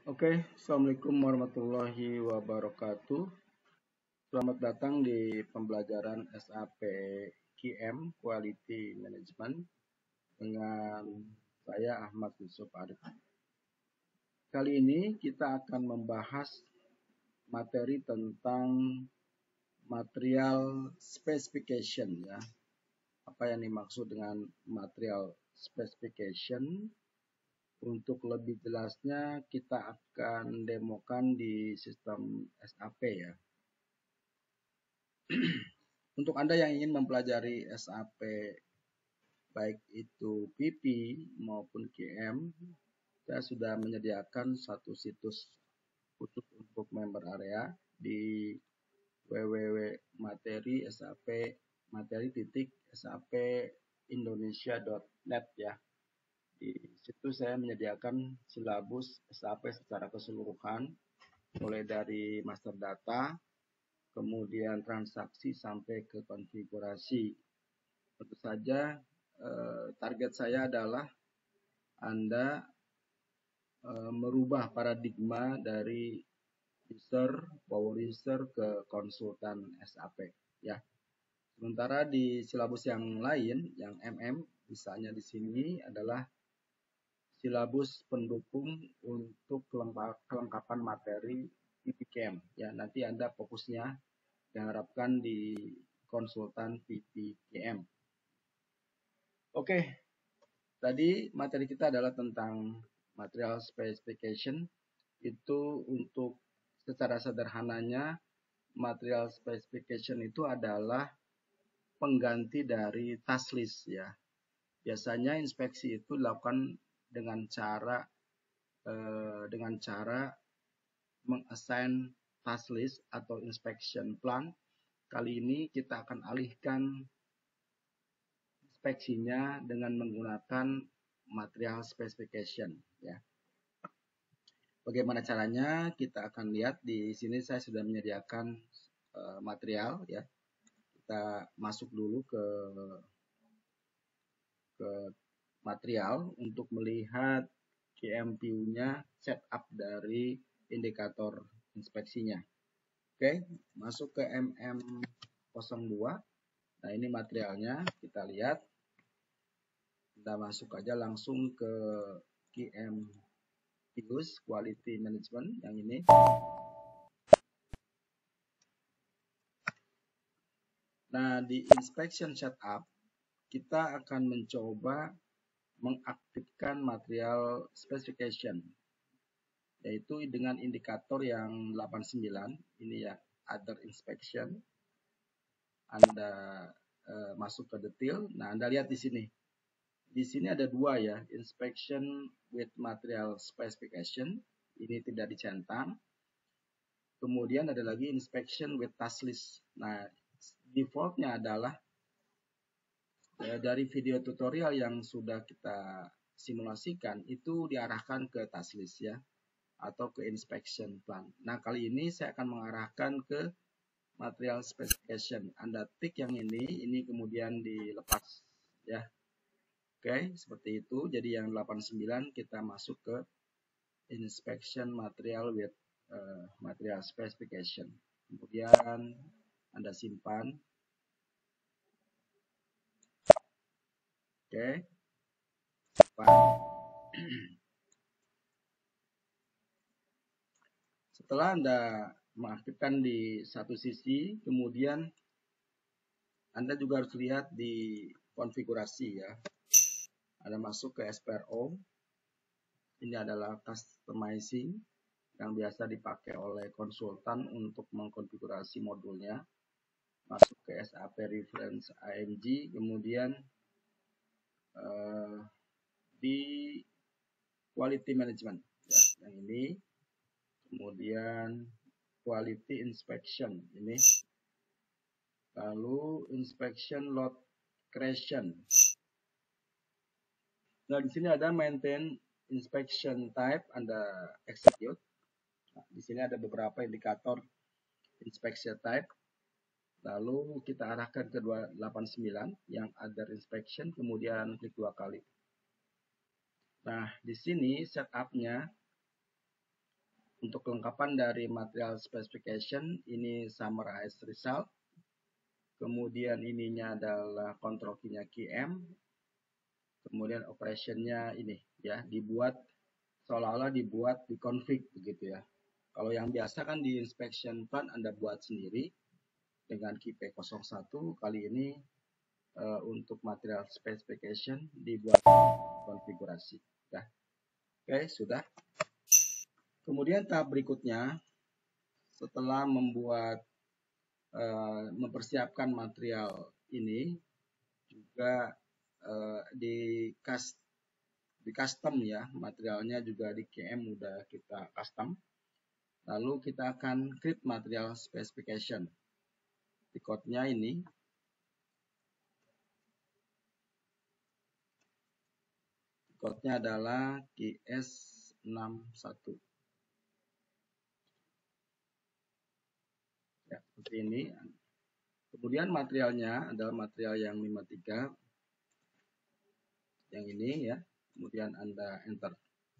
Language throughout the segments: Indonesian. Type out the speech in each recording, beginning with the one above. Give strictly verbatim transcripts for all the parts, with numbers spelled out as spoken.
Oke, Assalamualaikum warahmatullahi wabarakatuh. Selamat datang di pembelajaran S A P Q M Quality Management dengan saya Ahmad Yusuf Arif. Kali ini kita akan membahas materi tentang material specification ya. Apa yang dimaksud dengan material specification? Untuk lebih jelasnya kita akan demokan di sistem S A P ya. Untuk Anda yang ingin mempelajari S A P baik itu P P maupun Q M, saya sudah menyediakan satu situs khusus untuk member area di w w w titik materi sap materi titik sap indonesia dot net ya. Di situ saya menyediakan silabus S A P secara keseluruhan, mulai dari master data, kemudian transaksi sampai ke konfigurasi. Tentu saja eh, target saya adalah Anda eh, merubah paradigma dari user, power user ke konsultan S A P ya. Sementara di silabus yang lain, yang M M, misalnya di sini adalah silabus pendukung untuk kelengkapan materi P P K M ya. Nanti Anda fokusnya diharapkan di konsultan P P K M. Oke, tadi materi kita adalah tentang material specification. Itu untuk secara sederhananya, material specification itu adalah pengganti dari task list ya. Biasanya inspeksi itu dilakukan dengan cara eh, dengan cara mengassign task list atau inspection plan. Kali ini kita akan alihkan inspeksinya dengan menggunakan material specification ya. Bagaimana caranya? Kita akan lihat di sini saya sudah menyediakan uh, material ya. Kita masuk dulu ke ke material untuk melihat Q M view-nya setup dari indikator inspeksinya. Oke, masuk ke M M nol dua. Nah, ini materialnya, kita lihat. Kita masuk aja langsung ke Q M Views Quality Management yang ini. Nah, di inspection setup kita akan mencoba mengaktifkan material specification, yaitu dengan indikator yang delapan puluh sembilan ini ya, other inspection. Anda uh, masuk ke detail. Nah, Anda lihat di sini. Di sini ada dua ya, inspection with material specification, ini tidak dicentang. Kemudian ada lagi inspection with task list. Nah, defaultnya adalah ya, dari video tutorial yang sudah kita simulasikan itu diarahkan ke task list ya, atau ke inspection plan. Nah, kali ini saya akan mengarahkan ke material specification. Anda tik yang ini, ini kemudian dilepas ya. Oke, seperti itu. Jadi yang delapan puluh sembilan kita masuk ke inspection material with uh, material specification. Kemudian Anda simpan. Oke. Simpan. Setelah Anda mengaktifkan di satu sisi, kemudian Anda juga harus lihat di konfigurasi ya. Anda masuk ke S P R O. Ini adalah customizing yang biasa dipakai oleh konsultan untuk mengkonfigurasi modulnya. Masuk ke S A P Reference A M G, kemudian uh, di Quality Management ya, yang ini. Kemudian Quality Inspection ini. Lalu Inspection Load Creation. Nah, di sini ada Maintain Inspection Type, Anda execute. Nah, di sini ada beberapa indikator inspection type. Lalu kita arahkan ke delapan puluh sembilan yang other inspection, kemudian klik dua kali. Nah, di sini setupnya untuk kelengkapan dari material specification, ini summarize result. Kemudian ininya adalah control key-nya Q M. Kemudian operationnya ini ya, dibuat seolah-olah dibuat di config begitu ya. Kalau yang biasa kan di inspection plan Anda buat sendiri dengan key P nol satu, kali ini uh, untuk material specification dibuat konfigurasi ya. Oke, sudah. Kemudian tahap berikutnya setelah membuat uh, mempersiapkan material ini juga uh, di custom di custom ya, materialnya juga di Q M udah kita custom. Lalu kita akan create material specification. Di code-nya ini code-nya adalah Q S enam satu. Ya, seperti ini. Kemudian materialnya adalah material yang lima puluh tiga. Yang ini ya. Kemudian Anda enter.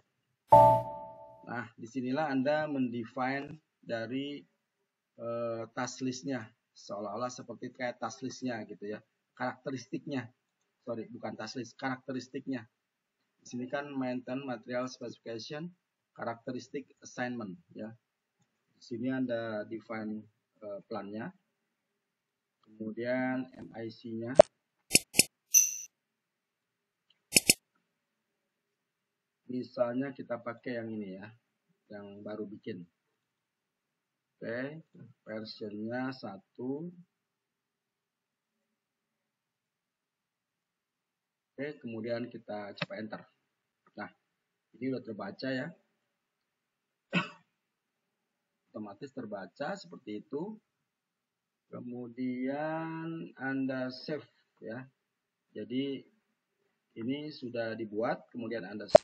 Nah, disinilah Anda mendefine dari uh, task list-nya. Seolah-olah seperti kayak task list-nya gitu ya. Karakteristiknya. Sorry, bukan task list, karakteristiknya. Di sini kan maintain material specification, karakteristik assignment ya. Di sini Anda define uh, plannya. Kemudian M I C-nya. Misalnya kita pakai yang ini ya, yang baru bikin. Oke, versionnya satu. Oke, kemudian kita coba enter. Nah, ini udah terbaca ya. Otomatis terbaca seperti itu. Kemudian Anda save ya. Jadi ini sudah dibuat, kemudian Anda save.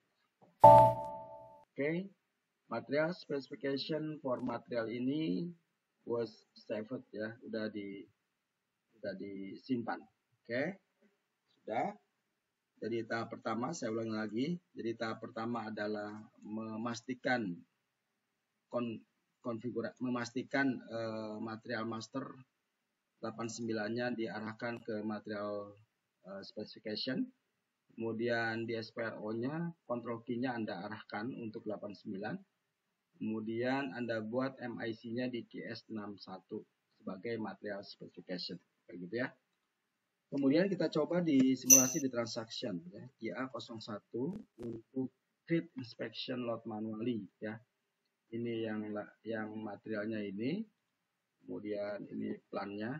Oke, material specification for material ini was saved ya, udah di sudah disimpan. Oke, sudah. Jadi tahap pertama saya ulangi lagi. Jadi tahap pertama adalah memastikan kon, konfigurasi, memastikan uh, material master delapan puluh sembilan-nya diarahkan ke material uh, specification. Kemudian di S P R O-nya control key-nya Anda arahkan untuk delapan puluh sembilan. Kemudian Anda buat M I C-nya di Q S enam satu sebagai material specification. Kayak gitu ya. Kemudian kita coba di simulasi di transaction ya, Q A nol satu untuk create inspection load manually ya. Ini yang yang materialnya ini. Kemudian ini plannya.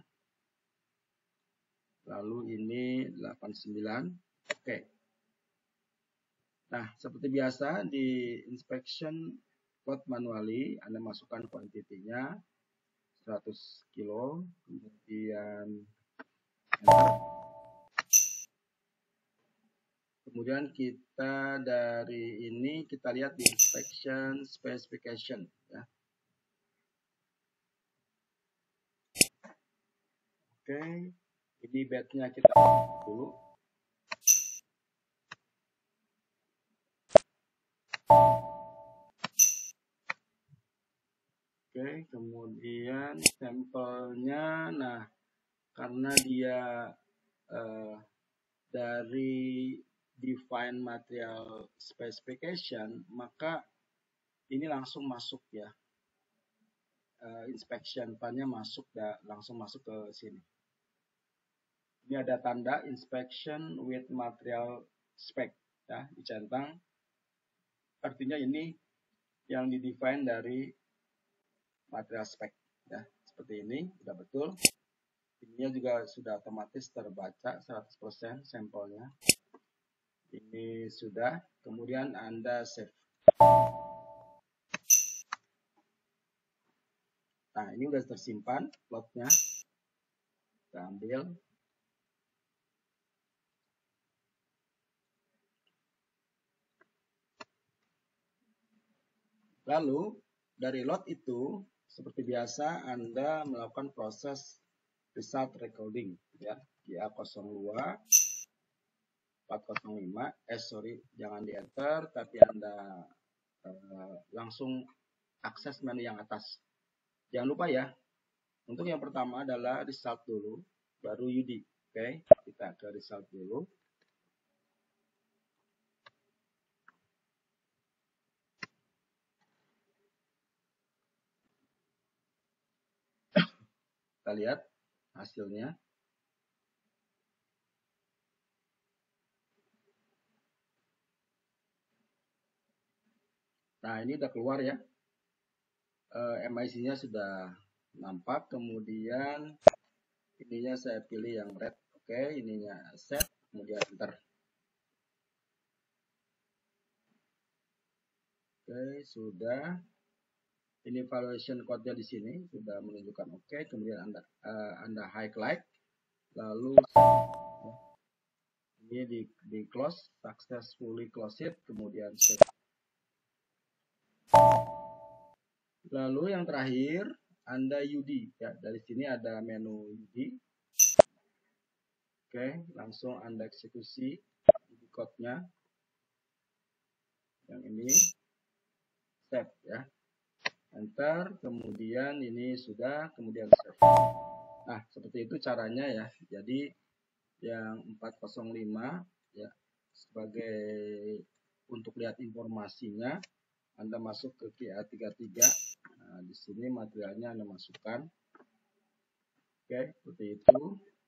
Lalu ini delapan puluh sembilan. Oke. Nah, seperti biasa di inspection load manually Anda masukkan kuantitinya seratus kilo, kemudian kemudian kita dari ini kita lihat di inspection specification ya. Oke, ini bednya kita dulu. Oke, kemudian sampelnya, nah karena dia uh, dari define material specification, maka ini langsung masuk ya, uh, inspection plan-nya masuk, da, langsung masuk ke sini. Ini ada tanda inspection with material spec ya, dicentang. Artinya ini yang didefine dari material spec ya, seperti ini sudah betul. Ininya juga sudah otomatis terbaca seratus persen sampelnya. Ini sudah, kemudian Anda save. Nah, ini sudah tersimpan lotnya. Kita ambil. Lalu dari lot itu seperti biasa Anda melakukan proses result recording ya, Q A nol dua empat nol lima, eh sorry jangan di enter tapi Anda eh, langsung akses menu yang atas. Jangan lupa ya, untuk yang pertama adalah result dulu, baru U D. Oke, kita ke result dulu. Kita lihat hasilnya. Nah, ini udah keluar ya. E, M I C-nya sudah nampak. Kemudian ininya saya pilih yang red. Oke, ininya set. Kemudian enter. Oke, sudah. Ini valuation code-nya di sini sudah menunjukkan oke. Kemudian Anda uh, Anda highlight. Lalu ini di, di close, successfully close it. Kemudian save. Lalu yang terakhir, Anda U D ya. Dari sini ada menu U D. Oke, langsung Anda eksekusi U D code-nya. Yang ini save ya. Enter, kemudian ini sudah, kemudian save. Nah, seperti itu caranya ya. Jadi yang empat nol lima ya, sebagai untuk lihat informasinya Anda masuk ke Q A tiga puluh tiga. Nah, di sini materialnya Anda masukkan. Oke, seperti itu.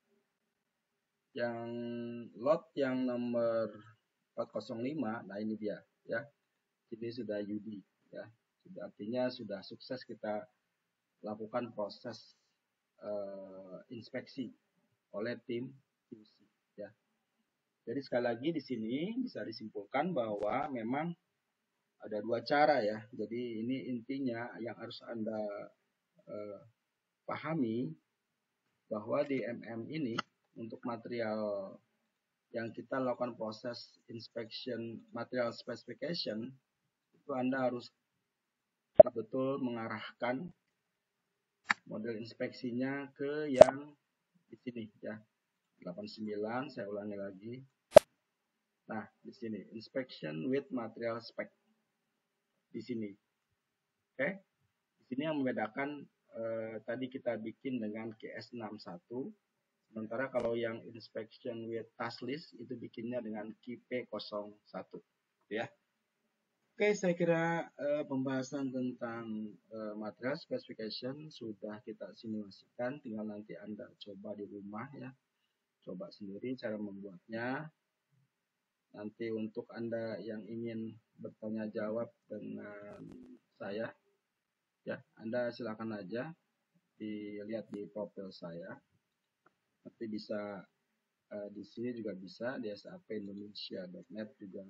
Yang lot yang nomor empat nol lima, nah ini dia ya. Ini sudah U D ya. Sudah, artinya sudah sukses kita lakukan proses uh, inspeksi oleh tim Q C ya. Jadi sekali lagi di sini bisa disimpulkan bahwa memang ada dua cara ya. Jadi ini intinya yang harus Anda uh, pahami bahwa di M M ini untuk material yang kita lakukan proses inspection material specification itu Anda harus betul mengarahkan model inspeksinya ke yang di sini ya. delapan puluh sembilan, saya ulangi lagi. Nah, di sini inspection with material spec. Di sini. Oke. Di sini yang membedakan eh, tadi kita bikin dengan Q S enam puluh satu. Sementara kalau yang inspection with task list itu bikinnya dengan Q P nol satu ya. Oke, saya kira uh, pembahasan tentang uh, material specification sudah kita simulasikan, tinggal nanti Anda coba di rumah ya. Coba sendiri cara membuatnya. Nanti untuk Anda yang ingin bertanya jawab dengan saya ya, Anda silakan aja dilihat di profil saya. Nanti bisa uh, di sini juga bisa di s a p indonesia dot net juga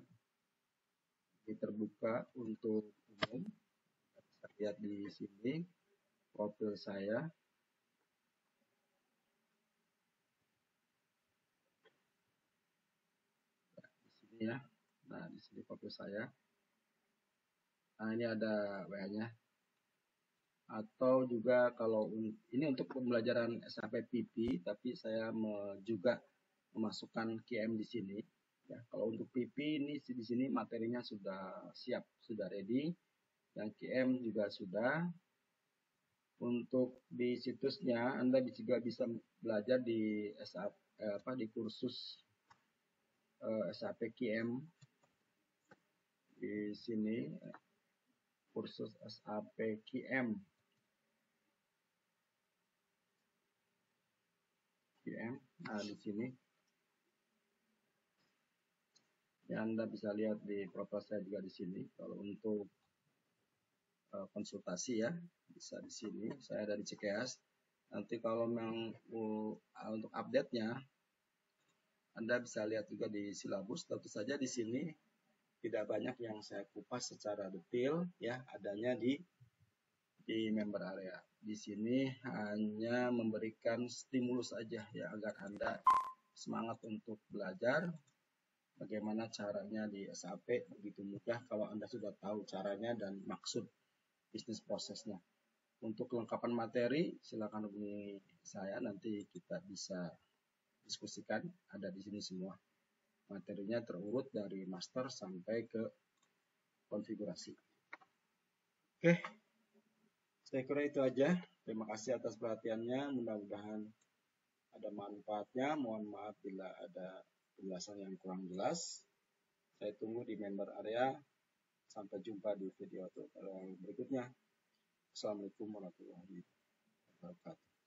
terbuka untuk umum. Bisa lihat di sini profil saya. Nah, di sini ya. Nah, di sini profil saya. Nah, ini ada W A-nya. Atau juga kalau ini untuk pembelajaran S A P P P, tapi saya juga memasukkan Q M di sini. Ya, kalau untuk P P ini di sini materinya sudah siap, sudah ready. Yang Q M juga sudah. Untuk di situsnya Anda juga bisa belajar di S A P, eh, apa di kursus eh, S A P Q M di sini, kursus S A P Q M. Q M. Nah, di sini ya, Anda bisa lihat di profil saya juga di sini. Kalau untuk uh, konsultasi ya, bisa di sini. Saya dari Cikeas. Nanti kalau memang uh, untuk update-nya, Anda bisa lihat juga di silabus. Tentu saja di sini tidak banyak yang saya kupas secara detail ya, adanya di di member area. Di sini hanya memberikan stimulus saja ya, agar Anda semangat untuk belajar. Bagaimana caranya di S A P, begitu mudah kalau Anda sudah tahu caranya dan maksud bisnis prosesnya. Untuk kelengkapan materi silakan hubungi saya, nanti kita bisa diskusikan. Ada di sini semua materinya terurut dari master sampai ke konfigurasi. Oke, Saya kira itu aja. Terima kasih atas perhatiannya. Mudah-mudahan ada manfaatnya. Mohon maaf bila ada penjelasan yang kurang jelas. Saya tunggu di member area. Sampai jumpa di video tutorial berikutnya. Assalamualaikum warahmatullahi wabarakatuh.